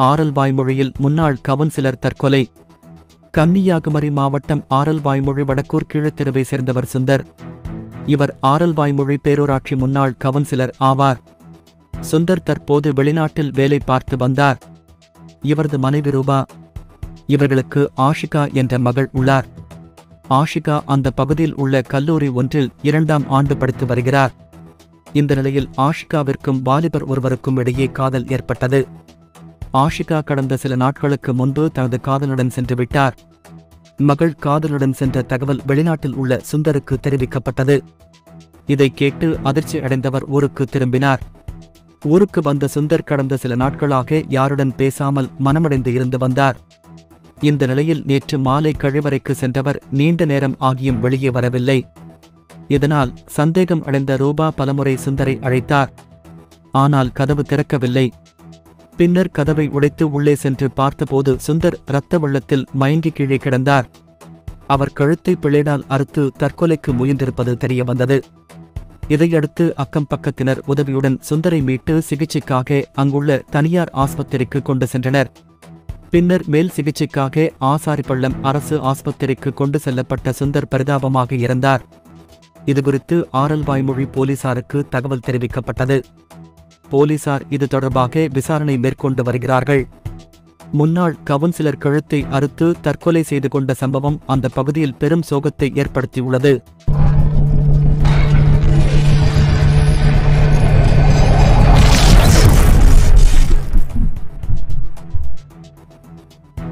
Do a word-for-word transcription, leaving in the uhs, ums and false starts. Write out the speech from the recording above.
ஆரல்வாய்மொழியில் முன்னாள் கவுன்சிலர் தற்கொலை. கன்னியாகுமரி மாவட்டம் ஆரல்வாய்மொழி வடக்கூர் கீழத்தெருவை சேர்ந்தவர் சுந்தர். இவர் ஆரல்வாய்மொழி பேரூராட்சி முன்னாள் கவுன்சிலர் ஆவார். சுந்தர் தற்போது வெளிநாட்டில் வேலை பார்த்து வந்தார். இவரது மனைவி ரூபா. இவர்களுக்கு ஆஷிகா என்ற மகள் உள்ளார். ஆஷிகா அந்த பகுதியில் உள்ள கல்லூரி ஒன்றில் இரண்டாம் ஆண்டு படித்து வருகிறார். இந்த நிலையில் ஆஷிகாவிற்கும் வாலிபர் ஒருவருக்கும் இடையே காதல் ஏற்பட்டது. ஆஷிகா கடந்த சில நாட்களுக்கு முன்பு தனது காதலுடன் சென்று விட்டார். மகள் காதலுடன் சென்ற தகவல் வெளிநாட்டில் உள்ள சுந்தருக்கு தெரிவிக்கப்பட்டது. இதை கேட்டு அதிர்ச்சி அடைந்தவர் ஊருக்கு திரும்பினார். ஊருக்கு வந்த சுந்தர் கடந்த சில நாட்களாக யாருடன் பேசாமல் மனமடைந்து இருந்து வந்தார். இந்த நிலையில் நேற்று மாலை கழிவறைக்கு சென்றவர் நீண்ட நேரம் ஆகியும் வெளியே வரவில்லை. இதனால் சந்தேகம் அடைந்த ரூபா பலமுறை சுந்தரை அழைத்தார். ஆனால் கதவு திறக்கவில்லை. பின்னர் கதவை உடைத்து உள்ளே சென்று பார்த்தபோது சுந்தர் இரத்த வெள்ளத்தில் மயங்கி கீழே கிடந்தார். அவர் கழுத்தை பிளேடால் அறுத்து தற்கொலைக்கு முயன்றிருப்பது தெரியவந்தது. இதையடுத்து அக்கம் பக்கத்தினர் உதவியுடன் சுந்தரை மீட்டு சிகிச்சைக்காக அங்குள்ள தனியார் ஆஸ்பத்திரிக்கு கொண்டு சென்றனர். பின்னர் மேல் சிகிச்சைக்காக ஆசாரிப்பள்ளம் அரசு ஆஸ்பத்திரிக்கு கொண்டு செல்லப்பட்ட சுந்தர் பரிதாபமாக இறந்தார். இதுகுறித்து ஆரல்வாய்மொழி போலீசாருக்கு தகவல் தெரிவிக்கப்பட்டது. போலீசார் இது தொடர்பாக விசாரணை மேற்கொண்டு வருகிறார்கள். முன்னாள் கவுன்சிலர் கழுத்தை அறுத்து தற்கொலை செய்து கொண்ட சம்பவம் அந்த பகுதியில் பெரும் சோகத்தை ஏற்படுத்தியுள்ளது.